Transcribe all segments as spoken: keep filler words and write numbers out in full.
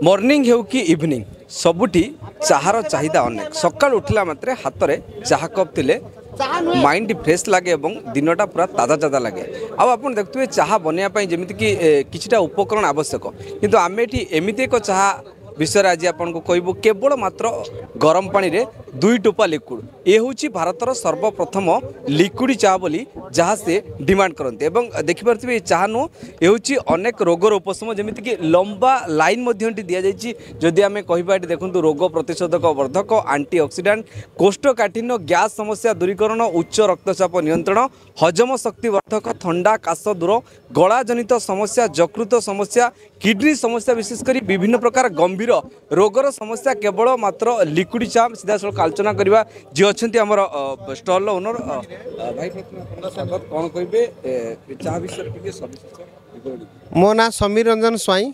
Morning हो कि evening सबुठी Chahar चाहिदा अनेक सकाल उठला मात्रे हाथ में चाह कप थिले माइंड फ्रेश लगे दिनटा पूरा ताजा ताजा लगे आप देखुए चाह बनवाई जमीक कि उपकरण आवश्यक किंतु आम ये एमती एक चाह विषय आज आपको कहबू केवल मात्र गरम पानी रे दुई टोपा लिक्विड ये हूँ भारतर सर्वप्रथम लिक्विड चाह बोली जहाँ से डिमांड करते देखिपे ये चाह नु ये हूँ अनेक रोगर उपशम जमीक कि लंबा लाइन दि जाइए जदि आम कह देखूँ रोग प्रतिशोधक वर्धक आंटीऑक्सीडेंट कोष्ठकाठिन्य गैस समस्या दूरीकरण उच्च रक्तचाप नियंत्रण हजम शक्ति वर्धक ठंडा काश दूर गला जनित समस्या यकृत समस्या किडनी समस्या विशेषकर विभिन्न प्रकार गंभीर रोगर समस्या केवल मात्र लिक्विड चाह सीधा सड़क आलोचना करवा जी अच्छा आम स्टल ओनर भाई कौन कहे चाह विषय मो ना समीर रंजन स्वाई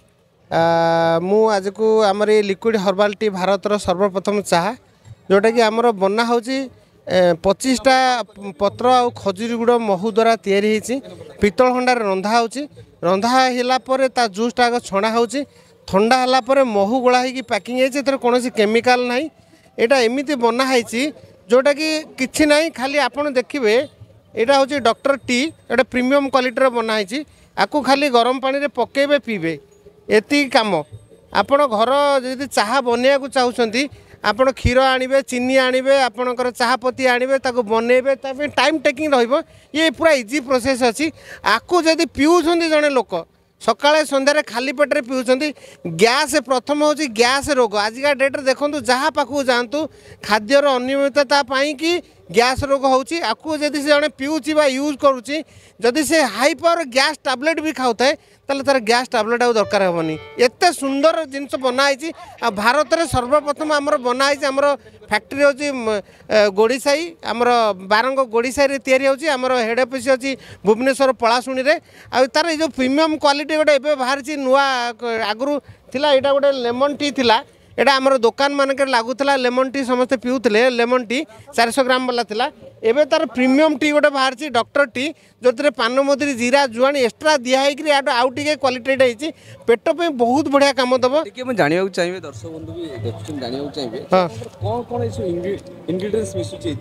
मु आज को आमर ये लिक्विड हर्बाल टी भारतर सर्वप्रथम चाह जोटा कि आमर बना हो पच्चीसटा पत्र आ खजुरी गुड़ महू द्वारा तैयारी पितल हंडार रंधा हो रंधा है ता जूसटा आग छणा हो ठंडा है पर महू गोला हो पैकिंग है कौन केमिकाल ना यहाँ एमती बनाई जोटा कि किसी ना खाली आपड़ देखिए यहाँ हूँ डॉक्टर टी गोटे प्रीमियम क्वालिटी बनाई आपको खाली गरम पानी रे पकेबे पीबे एति काम आपण घर जदि चाह बनवाक चाहते आपण क्षीर आणवे चीनी आणवे आपणकर चाहपत्ती आणवे ताको बनइबे टाइम टेकिंग रहिबो ये पूरा इजी प्रोसेस अच्छी आपको जदि पीउछंती जड़े लोक सकाळे संध्यारे खाली पेटे पीउछंती गैस प्रथम हूँ गैस रोग आजिका डेट्रे देखूँ जहाँ पाखु जातु खाद्यर अनियमितता कि गैस रोग होची आपको जदि से जड़े पीऊँची यूज करुच्ची जदि से हाई पावर गैस टैबलेट भी खाऊ थाए ताले तार गैस टैबलेट आउ दरकार हेनी एत सुंदर जिनस बनाई भारत में सर्वप्रथम आमर बनाई आमर फैक्ट्री हूँ गोड़ीसाई आमर बारंग गोड़ीसाई तैयारी होची आमर हेड ऑफिस अच्छी भुवनेश्वर पलाशुणी रे आ तार जो प्रीमियम क्वालिटी गोटे एबे बाहरी नुआ आगु थिला एटा गोटे लेमन टी थिला एटा आमर दुकान मानक लगुला लेमन टी समस्ते पीऊले लेमन टी चार सौ ग्राम वाला थिला एबे तार प्रीमियम टी गोटे बाहरी डॉक्टर टी जो पान मधुरी जीरा जुआणी एक्सट्रा दिखाई आउ टे क्वालिटी पेट पे बहुत बढ़िया काम दब जानवा चाहिए दर्शक बंधु भी देखुन जानवा चाहिए कौन कौन इंग्रेडिएंट्स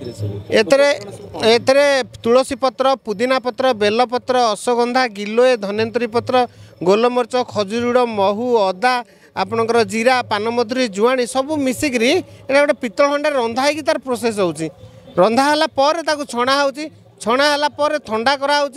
मिसुची एथरे तुलसी पत्र पुदीना पत्र बेल पत्र अश्वगंधा गिलोए धनेन्द्री पत्र गोलमरीच खजुरी महू अदा आपणकर जीरा पान मधुरी जुआणी सब मिसिकी गोटे पितल हंडा रंधा है तार प्रोसेस होची रंधा है पर छणा हो छणा है ठंडा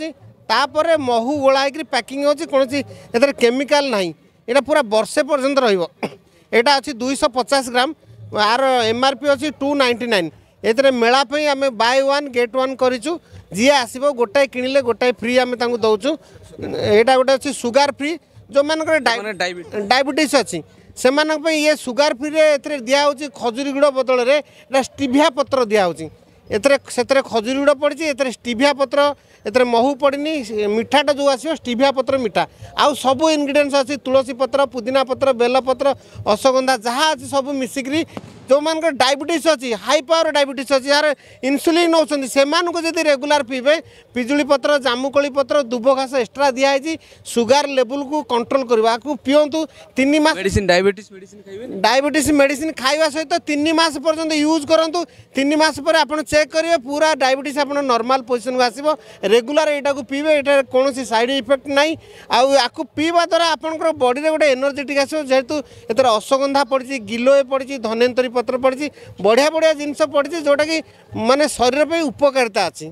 करापर महू गोला पैकिंग होची कौन एथर केमिकाल ना यहाँ पूरा वर्षे पर्यंत रहा अच्छी दुईश पचास ग्राम आर एमआरपी अच्छी टू नाइंटी नाइन एथरे मेलापी आम बाय वन गेट वन करूँ जी आसो गोटाए किणिले गोटाए फ्री आम दौचु यहाँ गोटे अच्छी सुगार फ्री जो मान डायबिटीज अच्छी से ये सुगार फ्री रे दिया खजुरी गुड़ बदल में स्टीभिया पत्र दिखाऊँ एथरे खजुरी गुड़ पड़ी एथरे स्टीभिया पत्र एथरे महू पड़नी मिठाटा जो आसो स्टीभिया पत्र मिठा आउ सब इनग्रेडिएंट्स अच्छी तुलसी पत्र पुदीना पत्र बेल पत्र अश्वगंधा जहाँ अच्छी सब मिसिकी जो मान डायबिटीज अच्छी हाई पावर डायबिटीज अच्छी यार इनसुलिन नौकरी से जब रेगुलार पीबे पिजुली पत्र जामुकोली पत्र दुब घास एक्सट्रा दिखाई सुगार लेवल को कंट्रोल करवा पींतु तीन मास medicine diabetes medicine diabetes medicine खावा सहित तीन मास पर्यंत यूज करूँ तीन मास पर आप चेक करेंगे पूरा डायबिटीज आप नॉर्मल पोजिशन को आसो रेगुलार यहाँ पीबे ये कौन साइड इफेक्ट ना आपको पीवा द्वारा आपंकर बॉडी में गोटे एनर्जेटिक आसो जेहेतु एथर अश्वगंधा पड़ी गिलोए पड़ी धनेन्द्री पत्र पड़ी बढ़िया बढ़िया जिनस पड़ी जोटा कि माने शरीर पे उपकारिता अच्छी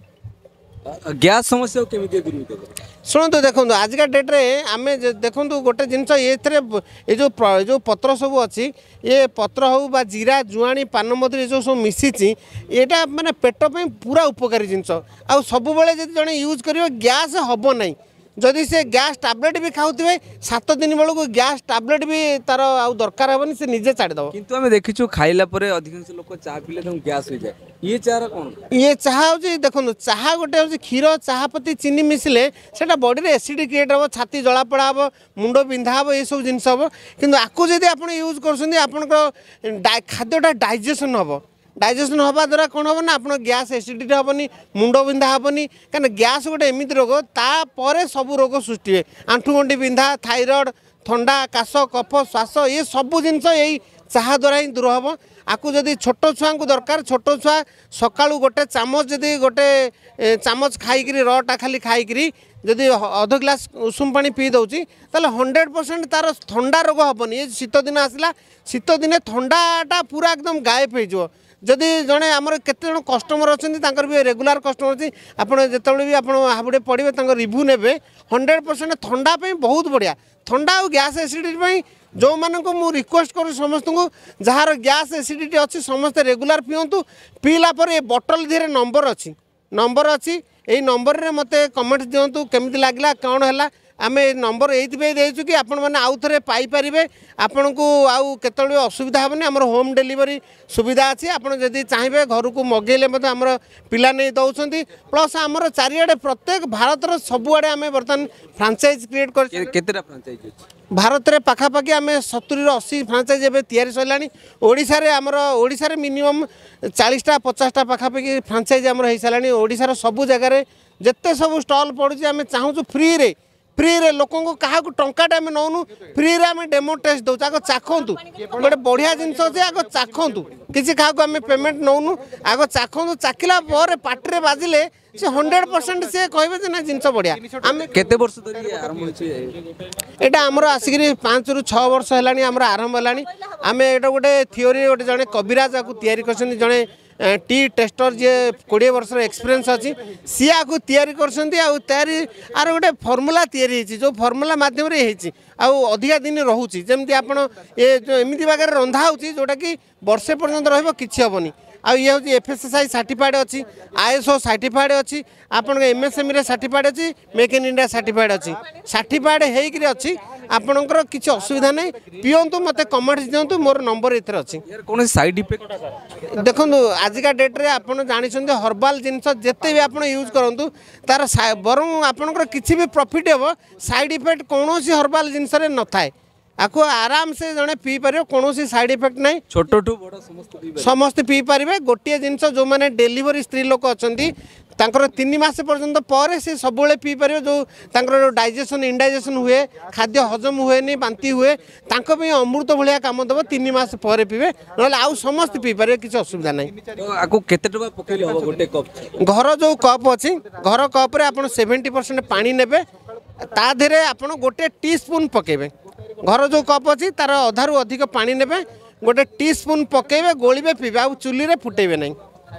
गैस समस्या शुणु देखो आजिका डेट्रे आम देखूँ गोटे जिनस ये जो जो पत्र सब अच्छी ये पत्र हो बा जीरा जुआणी पान मधुरी जो सब मिसी यहाँ माने पेट पे पूरा उपकारी जिनस आ सब जड़े यूज कर गैस हम ना जदि से गैस टैबलेट भी खाऊे सात दिन बेलू गैस टैबलेट भी तार आउ दरकार हेनी से निजे छाड़देव किंतु आम देखीचु खाइला परे अधिकांश लोक चाह पीले गैस हो जाए ये चाह कौन ये चाह हूँ देखो चाह गोटे हूँ क्षीर चाहपत्ती चीनी मिसिले से बॉडी में एसिड क्रिएट हम छाती जलापड़ा हम मुंड बिंधा हम ये सब जिनस हम कि आपको जब आप यूज कर खाद्यटा डाइजेशन हम डाइजेशन हवा द्वारा कौन हम ना आप गैस एसिडिटी हेनी मुंड बिंधा हेनी कहीं गैस गोटे एमती रोग तापर सब रोग सृष्टि हुए आंठुगंडी बिंधा थाइरॉइड थंडा काश कफ श्वास ये सबू जिनस यही चाहा द्वारा ही दूर हम आपको जदि छोट छुआ को दरकार छोट छुआ सका गोटे चामच जदि गोटे चामच खाई रटा खाली खाई जदि अध ग्लास उषुम पानी पी दौची ताले हंड्रेड परसेंट तार थंडा रोग हेनी ये शीत दिन आसला शीत दिने थंडाटा पूरा एकदम गायब हो जदि जड़े आमर केते जन कस्टमर अच्छा भी रेगुलार कस्टमर अच्छी आपड़ जो भी आप हाबुड़े पड़े रिव्यू ने हंड्रेड परसेंट थंडा बहुत बढ़िया थंडा और गैस एसिडिटी जो मानक मु रिक्वेस्ट करूँ समस्त को जार गैस एसिडिटी अच्छी समस्ते रेगुलार पिंतु पीला पर ये बटल धीरे नंबर अच्छी नंबर अच्छी यही नंबर रे मते कमेंट दिंतु केमती लगला कौन है आम नंबर ये देचु कि आपण मैंने आउ थे पाइपर आपण को आउ केतबे असुविधा हेनी आम होम डिलीवरी सुविधा अच्छी आपड़ जदि चाहिए घर को मगेले आम पिला नहीं दौरान प्लस आमर चारिआडे प्रत्येक भारतर सबुआडे आम बर्तमान फ्रांचाइज क्रिएट कर भारत में पाखापाखि आम सतुरी अशी फ्रांचाइज एवं तैयारी सरलानी ओडिशा रे आमर ओडिशा रे मिनिमम चालीसटा पचासटा पाखापाखि फ्रांचाइज आमर हो सारानी ओडिशार सबु जगार जिते सब स्टल पड़ुची आम चाहूँ फ्री रे फ्री रे लोक क्या टंकाटे आम नौनु फ्री रे आम डेमो टेस्ट दौर आग चाखतु गोटे बढ़िया जिनस अच्छे आग चाखतु किसी क्या आम पेमेंट नौनु आग चाखतु चाखला पार्टी बाजिले से हंड्रेड परसेंट से कहे ना जिनस बढ़िया आम केते वर्ष धरि आरंभ होछि एटा आमर आसिक पाँच रु छः वर्ष है आमर आरंभ है आम एटा गोटे थियोरी गोटे जड़े कविराज आपको तैयारी कर जड़े टी टेस्टर जी कोड़े वर्ष एक्सपीरियंस अच्छी सी आपको तैयारी करी आर गोटे फर्मुला तैयारी जो फर्मुला मध्यम अधिका दिन रोचे जमी आप एमती बागर रंधा हो जोटा कि वर्षे पर्यंत रही हेनी आ ये हूँ F S S I certified अच्छी आई एस ओ सर्टिफाइड अच्छी आपन M S M E certified अच्छी मेक इन इंडिया सर्टिफाइड अच्छी सर्टिफाइड होकर अच्छी आपणकर किसी असुविधा नहीं पिंतु मत कमेंट्स दिंतु मोर नंबर एथर अच्छी कौन साइड इफेक्ट देखो आजिका डेट्रे आप जानते हर्बाल जिनस जिते भी आप यूज करूँ तार बरं आपणकर किसी भी प्रॉफिट हे साइड इफेक्ट कौन हर्बाल जिनस न थाए आपको आराम से जड़े पी पारे कौन साइड इफेक्ट ना छोट टू बड़ समस्त पी पारे गोटे जिनस जो मैंने डेलीवरी स्त्री लोक अच्छा तीन मास पर्यंत पर से सब पी पारे जो डाइजेशन इंडाइजेशन हुए खाद्य हजम हुए नहीं बांति हुए अमृत भाया कम दब तीन मास पर पीबे ना आउ समस्त पी पारे किसी असुविधा नहीं घर जो कप अच्छी घर कप्रे आप सेवेन्टी परसेंट पानी ने ताधे आप गोटे टी स्पून पकेबे घर जो कप अच्छी तार अधारू अधिक पानी ने गोटे टी स्पून पकेबे गोलिबे पीबे आ चुली रे फुटेबे नहीं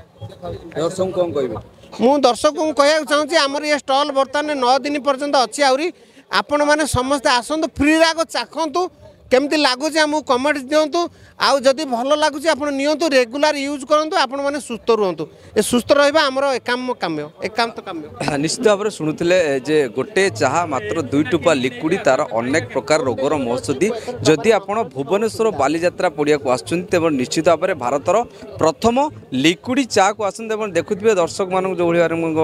दर्शक कौन कहबे मु दर्शक को कहना चाहूँगी आमर ये स्टल बर्तमान नौ दिन पर्यंत अच्छी आहरी आपण मैंने समस्ते आसतु फ्री आग चाखतु केमती लगुच आमको कमेंट दिंतु आउ जदि भल लगुच आप नियंतु रेगुलर यूज करूँ आपण मैंने सुस्थ रुहतु ए सुस्थ रहा आमर एकाम काम्य एकांत काम्य निश्चित भाव में शुणुले जे गोटे चाहा मात्र दुई टुपा लिक्विड तार अनेक प्रकार रोगर महौषधि जदि आप भुवनेश्वर बालीजात्रा पड़िया को आसुच्च तेज निश्चित भाव में भारतर प्रथम लिक्विड चा को आसते देखुए दर्शक मान जो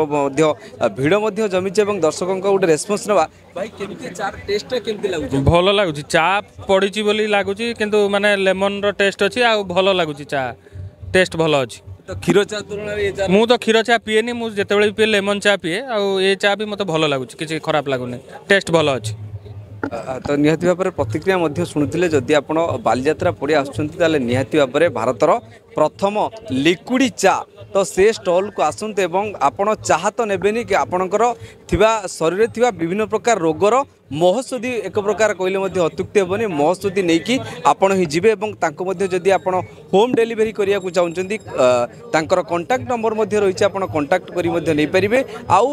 भाई भिड़ जमी दर्शकों गोटे रेस्पन्स ना भाई केमती चार टेस्ट केमती लागुच भल लगुच चा पड़ी बोली लगुच किंतु माने लेमन रो टेस्ट अच्छी आ भल लगुच चा टेस्ट भल अच्छी तो क्षीर चा तुलना मु तो क्षीर चा पीएनी मु जेतेबेले पीए लेमन चा पीए आ ये चा भी मत भल लगुच किसी खराब लगुनि टेस्ट भल अच्छी तो निहाती भाव में प्रतिक्रिया शुणुते जदि आप बालीजात्रा पड़िया आसुच्च निहाती भाव में भारतर प्रथम लिक्विड चा तो से स्टल को आसते आपण चाहा तो नेबेनी कि आपणकर शरीर थिबा विभिन्न प्रकार रोगर महौषधि एक प्रकार कहले अत्युक्ति हेनी महौषधि नहीं कि आपण ही जीवे जदि आप होम डिलीवरी करिया को चाहते तांकर कांटेक्ट नंबर रही आप कांटेक्ट करी नहीं पारे आउ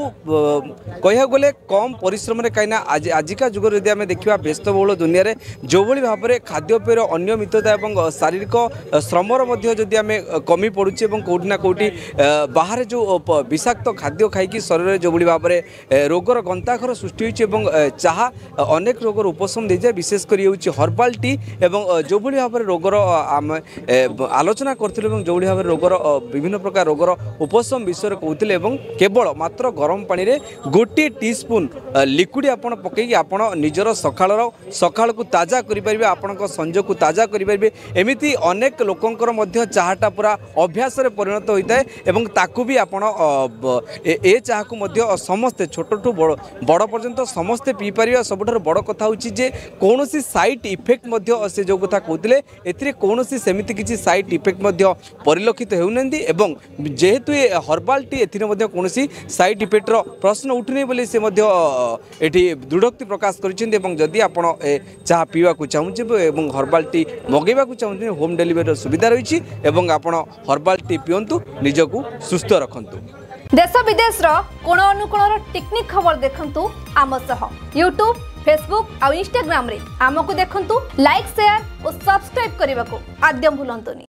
कह गले कम परिश्रम कहीं आज आजिका जुग जदि आम देखा व्यस्तबहुल दुनिया रे जो भली भाव में खाद्यपेयर अनियमितता और शारीरिक श्रमर जदि आम कमी पड़ुचे कौटी ना कौटी बाहर जो विषाक्त खाद्य खाई शरीर जो भली भाव में रोगर गंताखर सृष्टि होती चाहा अनेक रोगर उपशम दे जाए विशेषकर ये हर्बाल टी एवं जो भली भाव में रोगर आम आलोचना करूँ जो भाव में रोगर विभिन्न प्रकार रोगर उपशम विषय कहते केवल मात्र गरम पानी रे गोटे टी स्पून लिक्विड आपड़ पकई आप निजर सकाळ सकाळ को ताजा करें आपण संज को ताजा करें एमती अनेक लोकंकर चाहाटा पूरा अभ्यास रे परिणत होता है एवं ताकू भी आपण ए चाह को मध्य समस्ते छोटू बड़ बड़ पर्यंत समस्ते पी पार सबुठार बड़ कथा होची जे कौन साइड इफेक्ट मध्य से जो कथा कहते एथिरे कौन सेमिति किसी साइड इफेक्ट मध्य परिलक्षित होउनंदी एवं जेहेतु ये हर्बाल टी एथिरे मध्य कौन साइड इफेक्ट रो प्रश्न उठुने बोली से मध्य एठी दृढ़ोक्ति प्रकाश करिसेंती एवं जदि आपण ए चाह पीवा को चाहूचे एवं हर्बाल टी मगेबा को चाहूचे होम डिलीवरी सुविधा रही एवं आपण हर्बाल टी पियंतु निजकू सुस्थ रखंतु। देश विदेश रो कोण अनुकोण टेक्निक खबर देखंतु आम सह यूट्यूब फेसबुक और इंस्टाग्राम रे आमको देखंतु लाइक शेयर और सब्सक्राइब करने को आद्यम भूलंतुनी।